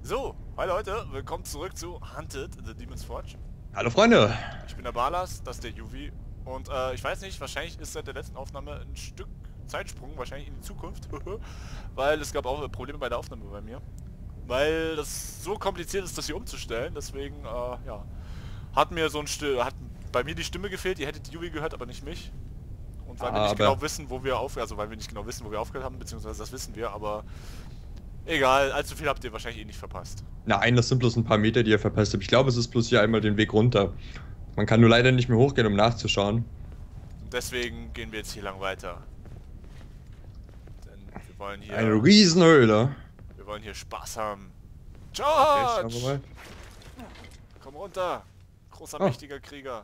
So, hi Leute, willkommen zurück zu Hunted, The Demon's Forge. Hallo Freunde! Ich bin der Balas, das ist der Juvi. Und ich weiß nicht, wahrscheinlich ist seit der letzten Aufnahme ein Stück Zeitsprung, wahrscheinlich in die Zukunft. Weil es gab auch Probleme bei der Aufnahme bei mir. Weil das so kompliziert ist, das hier umzustellen. Deswegen, ja, hat bei mir die Stimme gefehlt. Ihr hättet die Juvi gehört, aber nicht mich. Und weil wir nicht genau wissen, wo wir aufgehört haben, beziehungsweise das wissen wir, aber egal, allzu viel habt ihr wahrscheinlich nicht verpasst. Nein, das sind bloß ein paar Meter, die ihr verpasst habt. Ich glaube, es ist bloß hier einmal den Weg runter. Man kann nur leider nicht mehr hochgehen, um nachzuschauen. Und deswegen gehen wir jetzt hier lang weiter. Denn wir wollen hier... Eine Riesenhöhle. Wir wollen hier Spaß haben. George! Okay, schauen wir mal. Komm runter! Großer, mächtiger Krieger.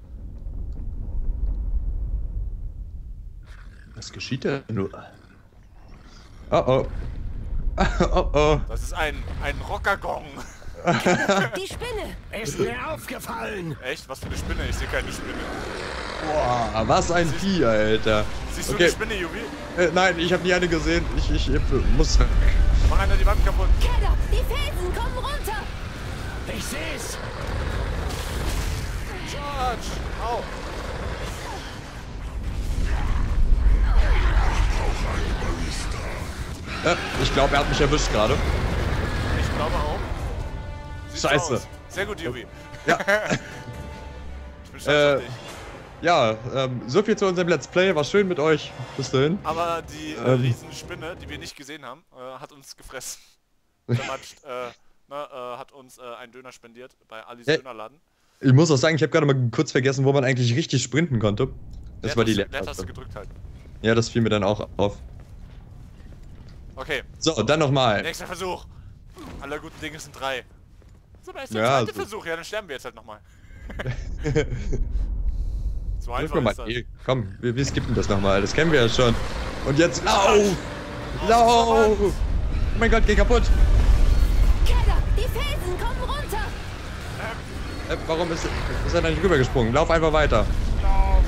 Was geschieht denn nur? Oh oh. Oh oh. Das ist ein Rockergong. Die Spinne! Ist mir aufgefallen! Echt? Was für eine Spinne? Ich sehe keine Spinne. Boah, was ein Vieh, Alter. Siehst du eine Spinne, Juvi? Nein, ich habe nie eine gesehen. Ich muss... Mach einer die Wand kaputt. Kedda, die Felsen kommen runter! Ich seh's! George! Au! Ja, ich glaube, er hat mich erwischt gerade. Ich glaube auch. Sieht Scheiße. So aus. Sehr gut, Juvi. Ja. Ich bin stolz auf dich. Ja, so viel zu unserem Let's Play. War schön mit euch. Bis dahin. Aber die Riesenspinne, die wir nicht gesehen haben, hat uns gefressen. Zermatscht, hat uns einen Döner spendiert bei Alis Dönerladen. Ich muss auch sagen, ich habe gerade mal kurz vergessen, wo man eigentlich richtig sprinten konnte. Das war die Leertaste gedrückt halten. Ja, das fiel mir dann auch auf. Okay. So, dann nochmal. Nächster Versuch. Aller guten Dinge sind 3. So, da ist der Ja, zweite Versuch. Ja, dann sterben wir jetzt halt nochmal. So einfach ist das. Komm, wir skippen das nochmal. Das kennen wir ja schon. Und jetzt lauf! Lauf! Oh mein Gott, geh kaputt! Kedda, die Felsen kommen runter! Warum ist er da nicht rübergesprungen? Lauf einfach weiter. Lauf!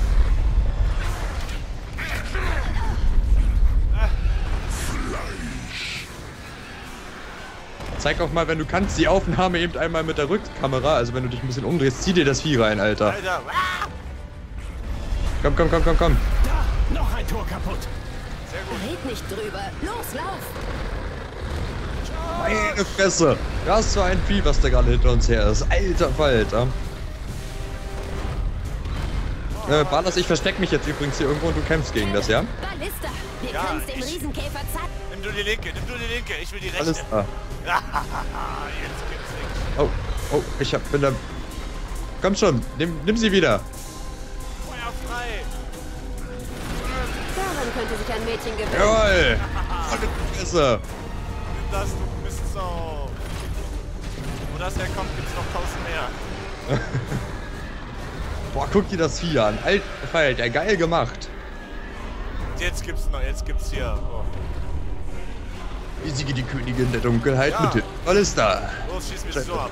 Zeig auch mal, wenn du kannst, die Aufnahme eben einmal mit der Rückkamera. Also wenn du dich ein bisschen umdrehst, zieh dir das Vieh rein, Alter. Alter! Komm. Da! Noch ein Tor kaputt! Sehr gut. Red nicht drüber. Los, lauf! Meine Fresse! Das ist so ein Vieh, was da gerade hinter uns her ist. Alter Falter. Balas, ich versteck mich jetzt übrigens hier irgendwo und du kämpfst gegen das, ja? Ballista! Wir Ja, können's dem Riesenkäfer zeigen. Nimm du die linke, ich will die rechte. Alles klar. Jetzt gibt's nichts. Oh, bin da... Komm schon, nimm sie wieder. Feuer frei! Daran könnte sich ein Mädchen gewöhnen. Jawoll! Volle Fresse! Nimm das, du Mistsau! Wo das herkommt, gibt's noch 1000 mehr. Boah, guck dir das Vieh an. Alter Falter, geil gemacht. Jetzt gibt's hier. Oh. Besiege die Königin der Dunkelheit Ja. mit Hilfe. Ballista. Los, schieß mich so ab.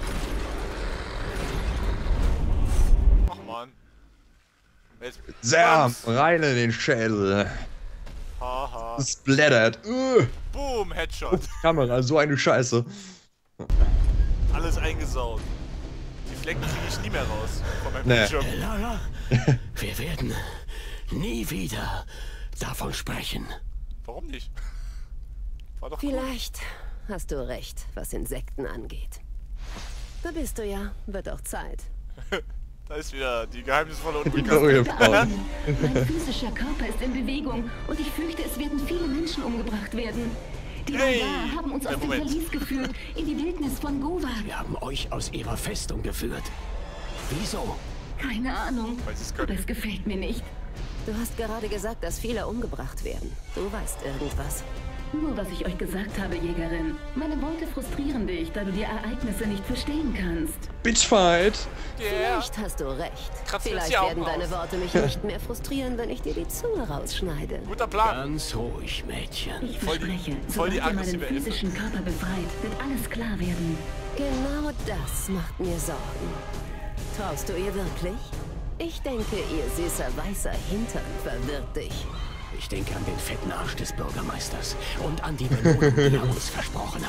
Ach man. Jetzt. Sam, rein in den Schädel. Haha. Splattert. Boom, Headshot. Kamera, so eine Scheiße. Alles eingesaugt. Die Flecken kriege ich nie mehr raus von meinem Nee. Bildschirm. Lara, wir werden nie wieder davon sprechen. Warum nicht? War doch cool. Vielleicht hast du recht, was Insekten angeht. Da bist du ja. Wird auch Zeit. Da ist wieder die geheimnisvolle Die Unbekannte. neue Frau. Mein physischer Körper ist in Bewegung und ich fürchte, es werden viele Menschen umgebracht werden. Die Hey! Vandalen haben uns aus dem Moment. Verlies geführt, in die Wildnis von Gova. Wir haben euch aus ihrer Festung geführt. Wieso? Keine Ahnung, Weil sie es aber können. es gefällt mir nicht. Du hast gerade gesagt, dass viele umgebracht werden. Du weißt irgendwas. Nur was ich euch gesagt habe, Jägerin. Meine Worte frustrieren dich, da du die Ereignisse nicht verstehen kannst. Bitchfight. Yeah. Vielleicht hast du recht. Kratzt mir jetzt Vielleicht die Augen werden deine aus. Worte mich nicht mehr frustrieren, wenn ich dir die Zunge rausschneide. Guter Plan. Ganz ruhig, Mädchen. Ich Voll die- verspreche, voll die sobald ihr meinen aggressive Elfe. physischen Körper befreit, wird alles klar werden. Genau das macht mir Sorgen. Traust du ihr wirklich? Ich denke, ihr süßer weißer Hintern verwirrt dich. Ich denke an den fetten Arsch des Bürgermeisters und an die Belohnung, die er uns versprochen hat.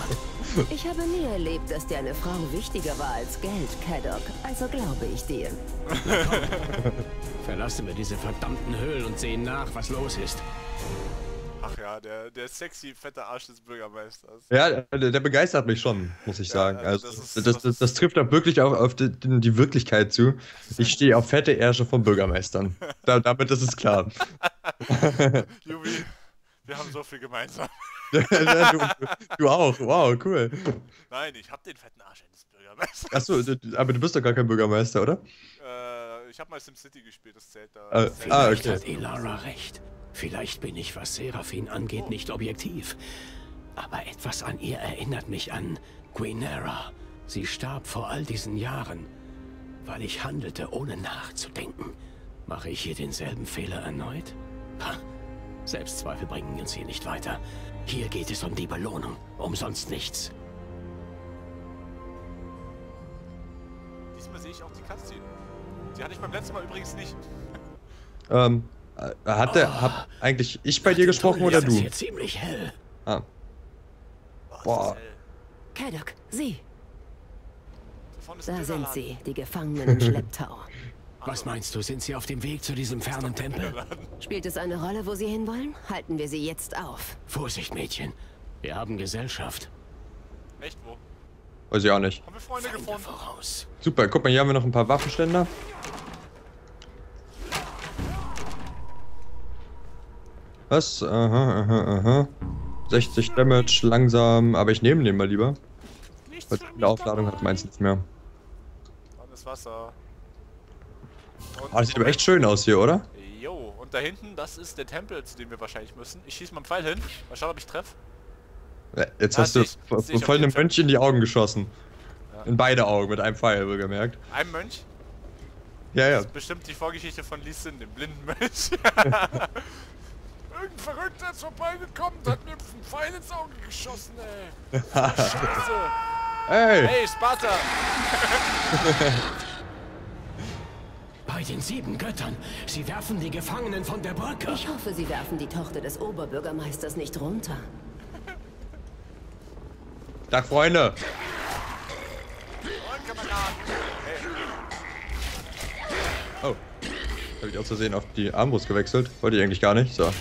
Ich habe nie erlebt, dass dir eine Frau wichtiger war als Geld, Caddock. Also glaube ich dir. Verlassen wir diese verdammten Höhlen und sehen nach, was los ist. Ach ja, der sexy, fette Arsch des Bürgermeisters. Ja, der begeistert mich schon, muss ich sagen. also Also, das trifft da wirklich auf die Wirklichkeit zu. Ich stehe auf fette Ärsche von Bürgermeistern. Damit ist es klar. Jubi, wir haben so viel gemeinsam. Du auch, wow, cool. Nein, ich hab den fetten Arsch eines Bürgermeisters. Achso, aber du bist doch gar kein Bürgermeister, oder? Ich hab mal SimCity gespielt, das zählt da. Vielleicht okay. hat Elara recht. Vielleicht bin ich, was Seraphine angeht, nicht objektiv. Aber etwas an ihr erinnert mich an Guinera. Sie starb vor all diesen Jahren, weil ich handelte, ohne nachzudenken. Mache ich hier denselben Fehler erneut? Ha. Selbstzweifel bringen uns hier nicht weiter. Hier geht es um die Belohnung, umsonst nichts. Diesmal sehe ich auch die Cutscene. Die hatte ich beim letzten Mal übrigens nicht. Hab eigentlich ich bei dir gesprochen oder Ist du? hier ziemlich hell. Ah. Boah. Caddock, sieh. Da Da sind sie, die Gefangenen im Schlepptau. Was meinst du, sind sie auf dem Weg zu diesem fernen Tempel? Spielt es eine Rolle, wo sie hinwollen? Halten wir sie jetzt auf. Vorsicht, Mädchen. Wir haben Gesellschaft. Echt, wo? Weiß ich auch nicht. Haben wir Freunde Feinde gefunden? voraus. Super, guck mal, hier haben wir noch ein paar Waffenständer. Was? Aha. 60 Damage, langsam, aber ich nehme den mal lieber. Nichts Weil für die mich Aufladung hat meins nicht mehr. Warmes Wasser. Oh, das sieht aber echt schön aus hier, oder? Jo, und da hinten, das ist der Tempel, zu dem wir wahrscheinlich müssen. Ich schieße mal einen Pfeil hin. Mal schauen, ob ich treffe. Ja, jetzt Ja, hast du seh ich auf voll jeden einem Fall. Mönch in die Augen geschossen. Ja. In beide Augen, mit einem Pfeil, wohlgemerkt. Ein Mönch. Ja, ja. Das ist bestimmt die Vorgeschichte von Lee Sin, dem blinden Mönch. Irgendein Verrückter ist vorbeigekommen und hat mir einen Pfeil ins Auge geschossen, ey. Scheiße. Hey! Hey, Sparta! Bei den 7 Göttern. Sie werfen die Gefangenen von der Brücke. Ich hoffe, sie werfen die Tochter des Oberbürgermeisters nicht runter. Tag, Freunde! Und Kameraden! Hey, Oh. Habe ich aus Versehen auf die Armbrust gewechselt. Wollte ich eigentlich gar nicht. So.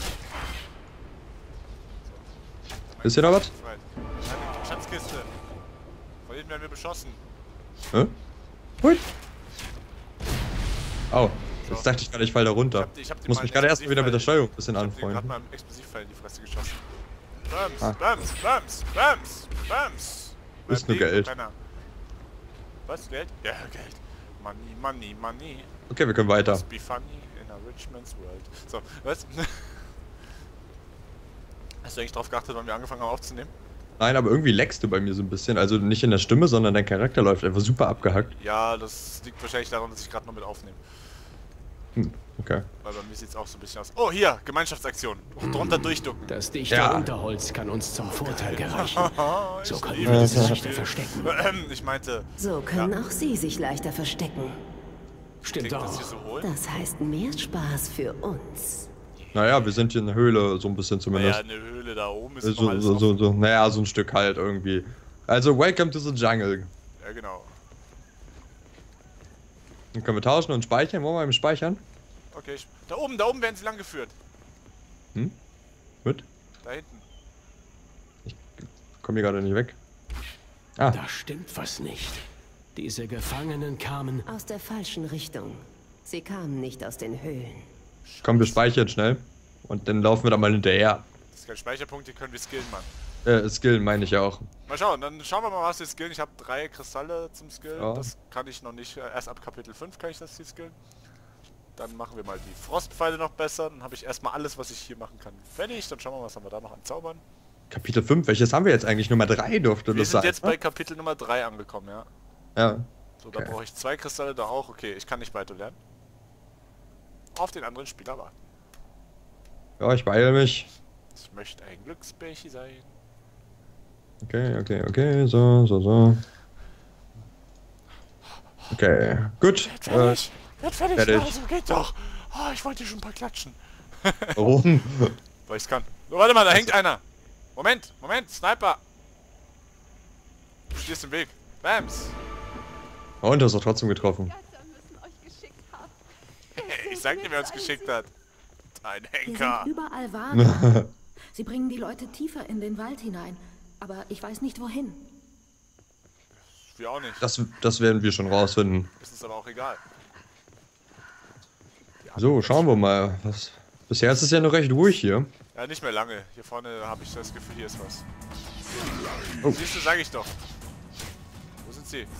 Ist hier noch was? weit. Eine Schatzkiste. Von hinten werden wir beschossen. Hä? Hui. Oh. Jetzt dachte ich gerade, ich fall da runter. Ich hab die Muss mal mich gerade erstmal wieder mit der Steuerung ein bisschen Ich hab den gerade anfreunden. mal im Explosivpfeil in die Fresse geschossen. Bams, Ah. Bams, Bams, Bams, Bams. Ist Bleib nur liegen, Geld. du Penner. Was? Geld? Ja, Geld. Money, money, money. Okay, wir können weiter. Must be funny in a rich man's world. So, was? Hast du eigentlich drauf geachtet, wann wir angefangen haben aufzunehmen? Nein, aber irgendwie leckst du bei mir so ein bisschen. Also nicht in der Stimme, sondern dein Charakter läuft einfach super abgehackt. Ja, das liegt wahrscheinlich daran, dass ich gerade noch mit aufnehme. Okay. Weil bei mir sieht es auch so ein bisschen aus. Oh, hier, Gemeinschaftsaktion. Drunter durchducken. Das dichte Ja. Unterholz kann uns zum Vorteil gereichen. So können liebe wir uns dieses leichter Spiel. verstecken. Ich meinte, So können auch sie sich leichter verstecken. Stimmt klingt das hier auch. so hohl? Das heißt mehr Spaß für uns. Naja, wir sind hier in der Höhle, so ein bisschen Naja, zumindest. eine Höhle da oben ist noch So, alles so, offen. so, naja, so ein Stück halt irgendwie. Also, welcome to the jungle. Ja, genau. Dann können wir tauschen und speichern. Wollen wir eben speichern? Okay, da oben werden sie lang geführt. Gut. Da hinten. Komm hier gerade nicht weg. Ah, Da stimmt was nicht. Diese Gefangenen kamen... Aus der falschen Richtung. Sie kamen nicht aus den Höhlen. komm, wir speichern schnell. Und dann laufen wir da mal hinterher. Das ist kein Speicherpunkt, die können wir skillen, Mann. Skillen meine ich ja auch. Mal schauen, dann schauen wir mal, was wir skillen. Ich habe 3 Kristalle zum Skillen. Ja. Das kann ich noch nicht. Erst ab Kapitel 5 kann ich das hier skillen. Dann machen wir mal die Frostpfeile noch besser. Dann habe ich erstmal alles, was ich hier machen kann, fertig. Dann schauen wir mal, was haben wir da noch an Zaubern. Kapitel 5, welches haben wir jetzt eigentlich? Nummer 3 durfte Wir das sind sein. jetzt bei Kapitel Nummer 3 angekommen, ja. Ja. So, da Okay. brauche ich 2 Kristalle, da auch. Okay, ich kann nicht weiter lernen. Auf den anderen Spieler warten. Ja, ich beeile mich. Ich möchte ein Glücksbärchen sein. Okay, so. Okay, gut. Fertig! Wird fertig! fertig. Ja, so geht doch! Oh, ich wollte schon ein paar klatschen. Warum? Weil ich's kann. So, warte mal, da hängt einer. Moment, Sniper! stehst im Weg. Bams. Und du hast doch trotzdem getroffen. Geister müssen euch geschickt haben. Ich sag dir, wer uns geschickt hat. Ein Hier Henker. sind überall Wagen. Sie bringen die Leute tiefer in den Wald hinein. Aber ich weiß nicht wohin. Wir auch nicht. Das werden wir schon rausfinden. Ist uns aber auch egal. So, schauen wir mal. Bisher ist es ja noch recht ruhig hier. Ja, nicht mehr lange. Hier vorne habe ich das Gefühl, hier ist was. Oh. Siehst du, sag ich doch. Wo sind sie?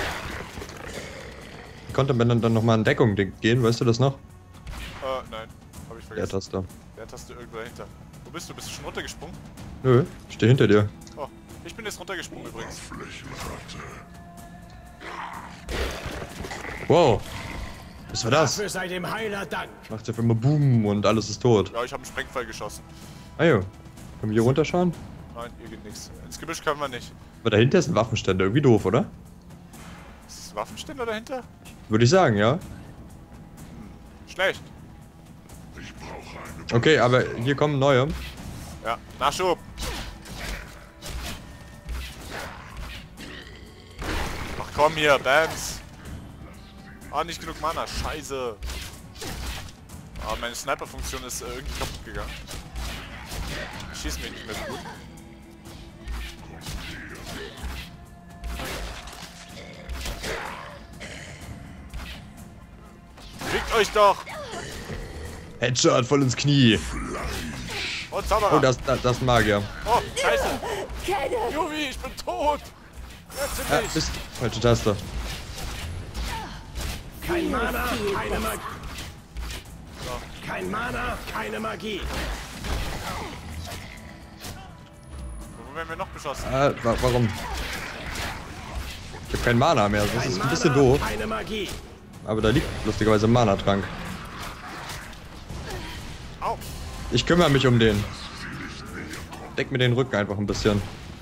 Konnte man dann nochmal in Deckung gehen, weißt du das noch? Nein. Habe ich Der vergessen. Taste. Der Taste irgendwo dahinter. Wo bist du? Bist du schon runtergesprungen? Nö, ich stehe hinter dir. Oh, ich bin jetzt runtergesprungen übrigens. Wow. Was war das? Dafür sei dem Heiler Dank. Macht auf einmal Boom und alles ist tot. Ja, ich habe einen Sprengfall geschossen. Ah jo. Können wir hier runterschauen? Nein, hier geht nichts. Ins Gebüsch können wir nicht. Aber dahinter ist ein Waffenständer. Irgendwie doof, oder? Ist das Waffenständer dahinter? Würde ich sagen, ja. Schlecht. Okay, aber hier kommen neue. Ja, Nachschub. Ach komm hier, Bams. Ah, nicht genug Mana. Scheiße. Ah, meine Sniper-Funktion ist irgendwie kaputt gegangen. Schießen wir nicht mehr so gut. Bewegt euch doch! Headshot voll ins Knie. Und Zauberer! Oh, das ist ein Magier. Oh, scheiße! Juvi, ich bin tot! Ja, Rette mich! Mist. Falsche Taste. Kein Mana, keine Magie. Kein Mana, keine Magie. Wo werden wir noch beschossen? Warum? Ich habe kein Mana mehr. Das ist ein bisschen Mana, doof. keine Magie. Aber da liegt lustigerweise ein Mana-Trank. Au! Ich kümmere mich um den. Deck mir den Rücken einfach ein bisschen.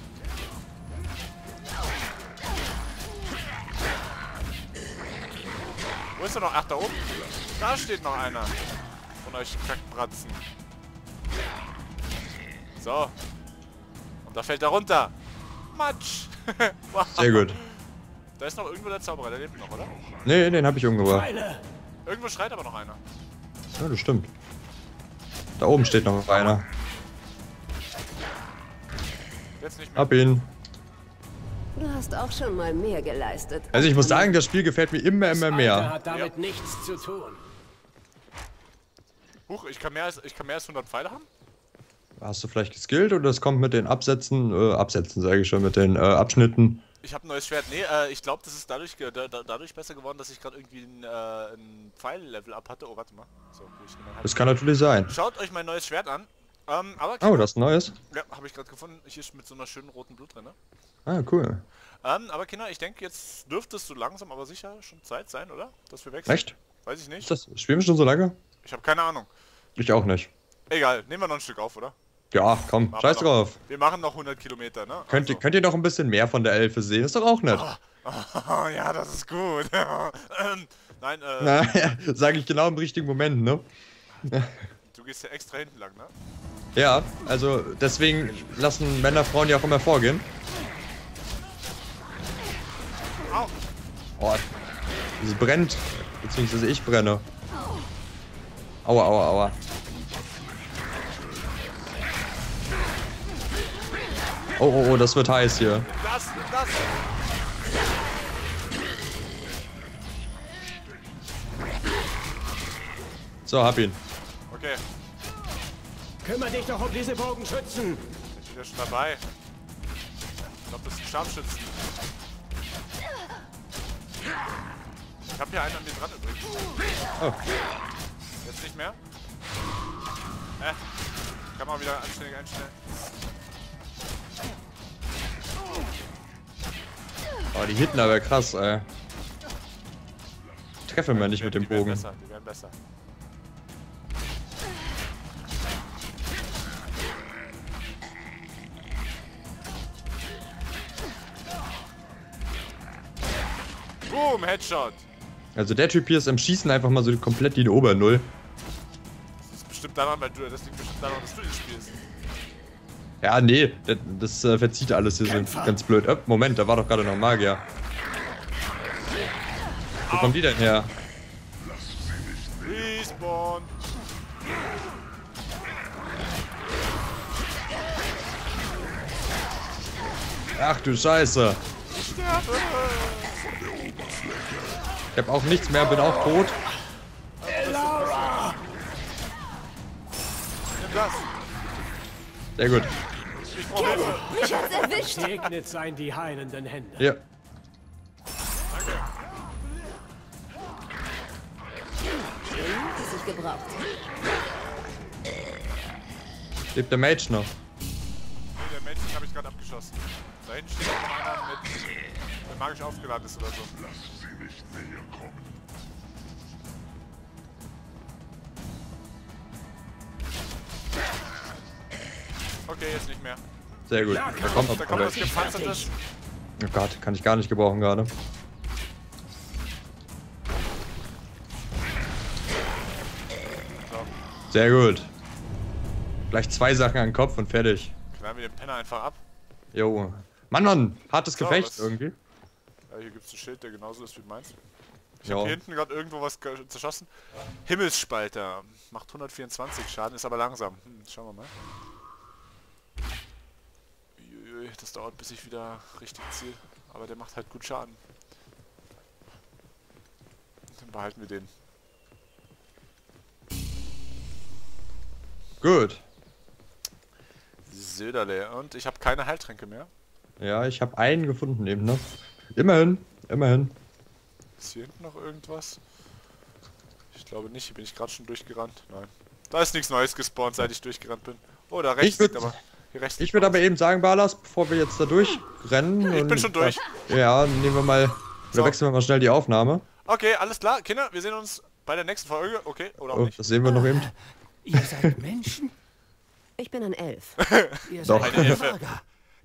Wo ist er noch? Ach, da oben? Da steht noch einer. Von euch Kackbratzen. So. Und da fällt er runter. Matsch! Wow. Sehr gut. Da ist noch irgendwo der Zauberer, der lebt noch, oder? Nee, den habe ich umgebracht. Pfeile. Irgendwo schreit aber noch einer. Ja, das stimmt. Da oben steht noch einer. Jetzt nicht mehr. Hab ihn. Du hast auch schon mal mehr geleistet. Also ich muss sagen, das Spiel gefällt mir immer Alter mehr. hat damit nichts zu tun. Huch, ich kann mehr als 100 Pfeile haben? Hast du vielleicht geskillt oder das kommt mit den Absätzen sage ich schon, mit den Abschnitten? Ich habe ein neues Schwert. Nee, ich glaube, das ist dadurch besser geworden, dass ich gerade irgendwie ein Pfeil-Level-Up hatte. Oh, warte mal. So, ich nehme Das kann natürlich sein. Schaut euch mein neues Schwert an. Aber Oh, das ist ein neues? ja, habe ich gerade gefunden. Hier ist mit so einer schönen roten Blut drin. Ne? Ah, cool. Aber Kinder, ich denke, jetzt dürfte es so langsam, aber sicher schon Zeit sein, oder? Dass wir wechseln. Echt? Weiß ich nicht. Ist das, spielen wir schon so lange? Ich habe keine Ahnung. Ich auch nicht. Egal, nehmen wir noch ein Stück auf, oder? Ja, komm, Machen scheiß wir noch. drauf. Wir machen noch 100 Kilometer, ne? Könnt ihr noch ein bisschen mehr von der Elfe sehen? Ist doch auch nett. Oh, ja, das ist gut. Nein, Naja, sage ich genau im richtigen Moment, ne? du gehst ja extra hinten lang, ne? Ja, also deswegen lassen Männer Frauen ja auch immer vorgehen. Au! Oh, sie brennt. Beziehungsweise ich brenne. Aua, aua, aua. Oh, oh, oh, das wird heiß hier. Das! So, hab ihn. Okay, Kümmer dich doch um diese Bogenschützen. ich bin ja schon dabei. Ich glaube, das sind Scharfschützen. Ich hab hier einen an mir dran übrigens. Oh. Jetzt nicht mehr? Kann man wieder anständig einstellen. Oh, die hitten aber krass, ey. Treffe mir nicht mit dem Die werden Bogen. besser, die werden besser. Boom, Headshot. Also der Typ hier ist am Schießen einfach mal so komplett die Obernull. Das ist bestimmt daran, das liegt bestimmt daran, dass du ihn spielst. Ja, nee, das verzieht alles hier so ganz blöd. Moment, da war doch gerade noch ein Magier. Wo kommen die denn her? Respawn. Ach du Scheiße. Ich sterbe. Ich hab auch nichts mehr, bin auch tot. Nimm das. Sehr gut. Ich brauche Hilfe. Mich hat's erwischt. Segnet seien die heilenden Hände. Ja. Die sich gebraucht. Lebt der Mage noch? Nee, der Mensch habe ich gerade abgeschossen. Da hinten steht noch einer mit magisch aufgeladen ist oder so. Okay, jetzt nicht mehr. Sehr gut. Da kommt Da noch kommt was gleich. gepanzertes. Oh Gott, kann ich gar nicht gebrauchen gerade. Sehr gut. Gleich 2 Sachen an den Kopf und fertig. Knallen wir den Penner einfach ab. Jo. Mann, hartes So, Gefecht was- irgendwie. Ja, hier gibt es ein Schild, der genauso ist wie meins. Ich Ja. habe hier hinten gerade irgendwo was zerschossen. Himmelsspalter. Macht 124 Schaden, ist aber langsam. Schauen wir mal. Uiuiui, das dauert, bis ich wieder richtig ziel. Aber der macht halt gut Schaden. Dann behalten wir den. Gut. Söderle. Und ich habe keine Heiltränke mehr. Ja, ich habe einen gefunden eben noch. Immerhin, immerhin. Ist hier hinten noch irgendwas? Ich glaube nicht, hier bin ich gerade schon durchgerannt. Nein. Da ist nichts Neues gespawnt, seit ich durchgerannt bin. Oh, da rechts liegt aber. Hier rechts Ich liegt würde was. aber eben sagen, Balas, bevor wir jetzt da durchrennen. Ich bin schon durch. Ja, nehmen wir mal. So. Oder wechseln wir mal schnell die Aufnahme. Okay, alles klar. Kinder, wir sehen uns bei der nächsten Folge. Okay, oder auch Oh, nicht. das sehen wir noch eben. Ihr seid Menschen? Ich bin ein Elf. Ihr Doch. seid Eine Elfe. Mager.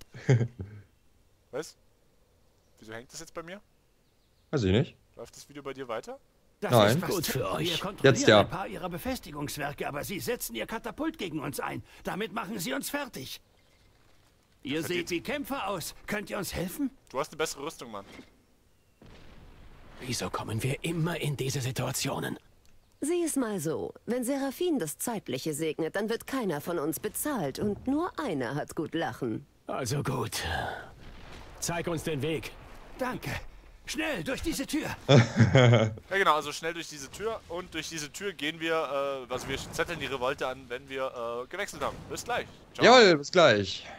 Was? Wieso hängt das jetzt bei mir? Weiß ich nicht. Läuft das Video bei dir weiter? Das Nein. ist gut für Wir euch. kontrollieren Jetzt ja. ein paar ihrer Befestigungswerke, aber sie setzen ihr Katapult gegen uns ein. Damit machen sie uns fertig. Ihr seht wie Kämpfer aus. Könnt ihr uns helfen? Du hast eine bessere Rüstung, Mann. Wieso kommen wir immer in diese Situationen? Sieh es mal so. Wenn Seraphin das Zeitliche segnet, dann wird keiner von uns bezahlt und nur einer hat gut lachen. Also gut. Zeig uns den Weg. Danke. Schnell, durch diese Tür. Ja genau, also schnell durch diese Tür und durch diese Tür gehen wir, also wir zetteln die Revolte an, wenn wir gewechselt haben. Bis gleich. Ciao. Jawohl, bis gleich.